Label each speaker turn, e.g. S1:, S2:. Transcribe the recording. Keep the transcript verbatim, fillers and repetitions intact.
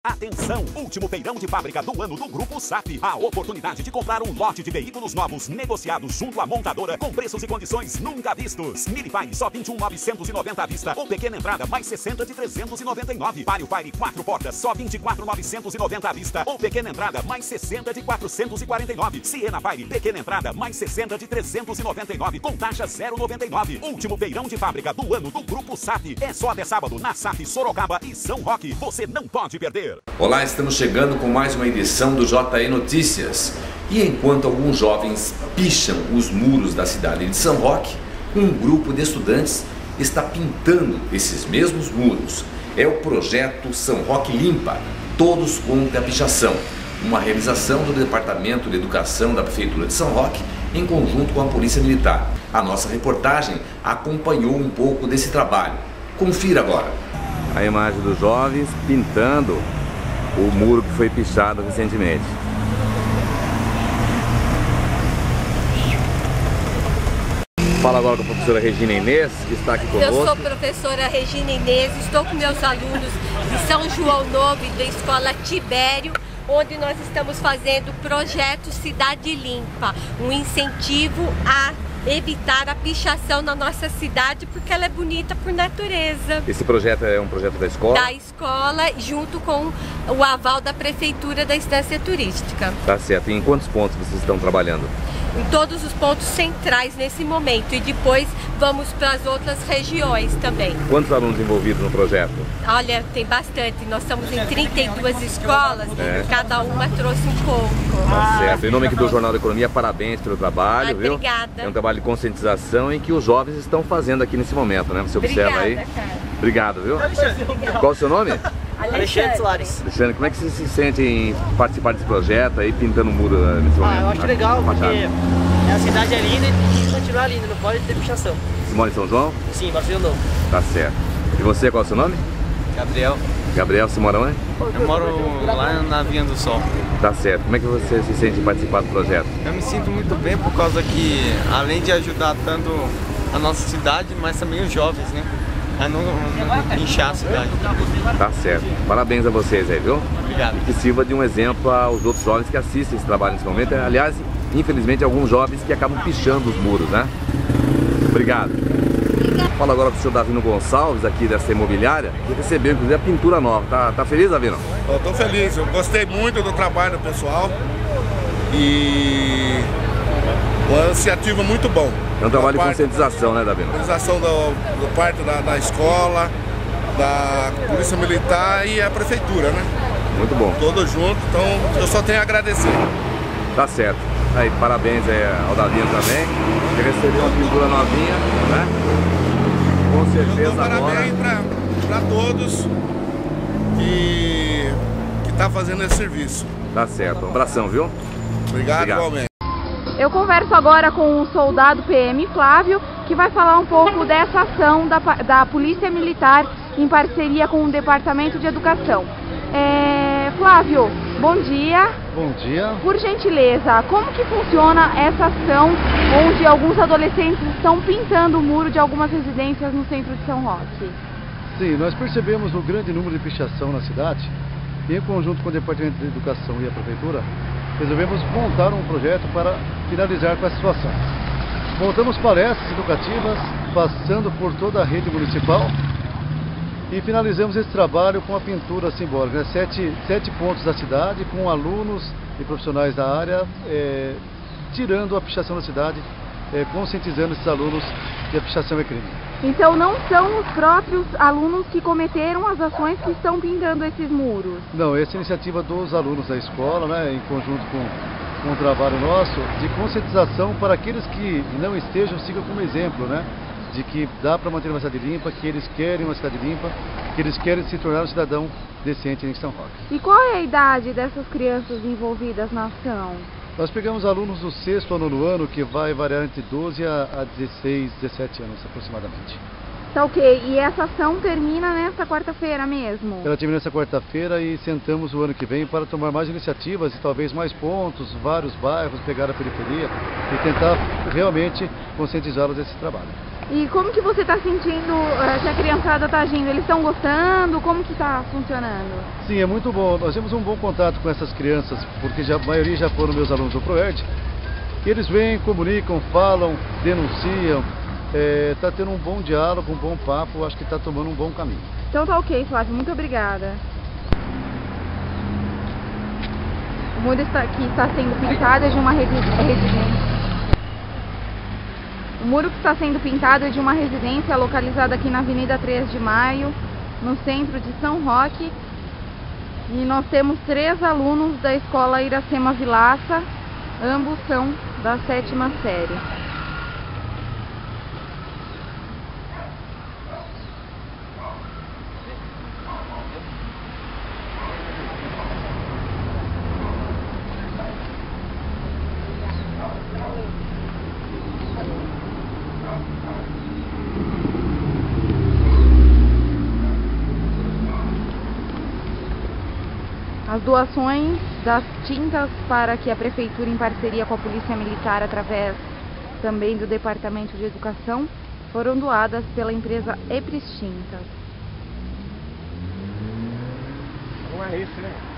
S1: Atenção! Último feirão de fábrica do ano do Grupo S A F. A oportunidade de comprar um lote de veículos novos negociados junto à montadora com preços e condições nunca vistos. Milify só vinte e um mil novecentos e noventa à vista ou pequena entrada mais sessenta de trezentos e noventa e nove. Vario Fire quatro portas só vinte e quatro mil novecentos e noventa à vista ou pequena entrada mais sessenta de quatrocentos e quarenta e nove. Siena Fire pequena entrada mais sessenta de trezentos e noventa e nove com taxa zero vírgula noventa e nove. Último feirão de fábrica do ano do Grupo S A F. É só até sábado na S A F Sorocaba e São Roque. Você não pode perder.
S2: Olá, estamos chegando com mais uma edição do J E Notícias. E enquanto alguns jovens picham os muros da cidade de São Roque, um grupo de estudantes está pintando esses mesmos muros. É o projeto São Roque Limpa, Todos contra a Pichação, uma realização do Departamento de Educação da Prefeitura de São Roque em conjunto com a Polícia Militar. A nossa reportagem acompanhou um pouco desse trabalho. Confira agora.
S3: A imagem dos jovens pintando o muro que foi pichado recentemente. Fala agora com a professora Regina Inês, que está aqui conosco.
S4: Eu sou professora Regina Inês, estou com meus alunos de São João Novo e da Escola Tibério, onde nós estamos fazendo o projeto Cidade Limpa, um incentivo a evitar a pichação na nossa cidade, porque ela é bonita por natureza.
S3: Esse projeto é um projeto da escola?
S4: Da escola, junto com o aval da Prefeitura da Estância Turística.
S3: Tá certo. E em quantos pontos vocês estão trabalhando?
S4: Em todos os pontos centrais nesse momento, e depois vamos para as outras regiões também.
S3: Quantos alunos envolvidos no projeto?
S4: Olha, tem bastante. Nós estamos em trinta e duas escolas, é. Cada uma trouxe um pouco.
S3: Tá certo. Em nome aqui do Jornal da Economia, parabéns pelo trabalho,
S4: ah,
S3: viu?
S4: Obrigada.
S3: É um trabalho de conscientização em que os jovens estão fazendo aqui nesse momento, né? Você observa
S4: obrigada,
S3: aí.
S4: Cara.
S3: Obrigado, viu? Obrigada. Qual o seu nome?
S4: Alexandre Soares.
S3: Alexandre, como é que você se sente em participar desse projeto aí, pintando o muro nesse momento?
S5: Ah, eu acho legal, porque a cidade é linda e tem que continuar linda, não pode ter pichação.
S3: Você mora em São João?
S5: Sim, Barcelona Novo.
S3: Tá certo. E você, qual é o seu nome?
S6: Gabriel.
S3: Gabriel, você mora onde?
S6: Eu moro lá na Vinha do Sol.
S3: Tá certo. Como é que você se sente em participar do projeto?
S6: Eu me sinto muito bem por causa que, além de ajudar tanto a nossa cidade, mas também os jovens, né? A não, não inchar a cidade.
S3: Tá certo. Parabéns a vocês aí, viu?
S6: Obrigado.
S3: E que sirva de um exemplo aos outros jovens que assistem esse trabalho nesse momento. Aliás, infelizmente, alguns jovens que acabam pichando os muros, né? Obrigado. Fala agora com o senhor Davino Gonçalves, aqui dessa imobiliária, que recebeu, inclusive, a pintura nova. Tá, tá feliz, Davino?
S7: Eu tô feliz. Eu gostei muito do trabalho do pessoal. E uma iniciativa muito bom.
S3: É um trabalho de conscientização, né, Davino?
S7: Conscientização do, do parte da, da escola, da Polícia Militar e a Prefeitura, né?
S3: Muito bom.
S7: Todos juntos, então eu só tenho a agradecer.
S3: Tá certo. Aí, parabéns aí ao Davino também, que recebeu uma pintura novinha, né? Com certeza
S7: eu dou parabéns
S3: agora...
S7: para todos que que tá fazendo esse serviço.
S3: Tá certo. Um abração, viu?
S7: Obrigado,
S3: Obrigado.
S7: igualmente.
S8: Eu converso agora com o soldado P M Flávio, que vai falar um pouco dessa ação da, da Polícia Militar em parceria com o Departamento de Educação. É, Flávio, bom dia.
S9: Bom dia.
S8: Por gentileza, como que funciona essa ação onde alguns adolescentes estão pintando o muro de algumas residências no centro de São Roque?
S9: Sim, nós percebemos o grande número de pichação na cidade e, em conjunto com o Departamento de Educação e a Prefeitura, resolvemos montar um projeto para finalizar com essa situação. Montamos palestras educativas, passando por toda a rede municipal, e finalizamos esse trabalho com a pintura simbólica, né? sete, sete pontos da cidade, com alunos e profissionais da área, é, tirando a pichação da cidade, é, conscientizando esses alunos que a pichação é crime.
S8: Então não são os próprios alunos que cometeram as ações que estão pintando esses muros?
S9: Não, essa é a iniciativa dos alunos da escola, né, em conjunto com, com o trabalho nosso, de conscientização para aqueles que não estejam, sigam como exemplo, né? De que dá para manter uma cidade limpa, que eles querem uma cidade limpa, que eles querem se tornar um cidadão decente em São Roque.
S8: E qual é a idade dessas crianças envolvidas na ação?
S9: Nós pegamos alunos do sexto ao nono ano, que vai variar entre doze a dezesseis, dezessete anos aproximadamente.
S8: Tá ok. E essa ação termina nesta quarta-feira mesmo?
S9: Ela termina nesta quarta-feira e sentamos o ano que vem para tomar mais iniciativas e talvez mais pontos, vários bairros, pegar a periferia e tentar realmente conscientizá-los desse trabalho.
S8: E como que você está sentindo uh, que a criançada está agindo? Eles estão gostando? Como que está funcionando?
S9: Sim, é muito bom. Nós temos um bom contato com essas crianças, porque já, a maioria já foram meus alunos do ProErd. Eles vêm, comunicam, falam, denunciam. Está é, tendo um bom diálogo, um bom papo. Acho que está tomando um bom caminho.
S8: Então tá ok, Flávio. Muito obrigada. O muro está, que está sendo pintado é de uma residência. O muro que está sendo pintado é de uma residência localizada aqui na Avenida três de maio, no centro de São Roque. E nós temos três alunos da escola Iracema Vilaça, ambos são da sétima série. As doações das tintas para que a Prefeitura, em parceria com a Polícia Militar, através também do Departamento de Educação, foram doadas pela empresa Epris Tintas.
S7: Não é isso, né?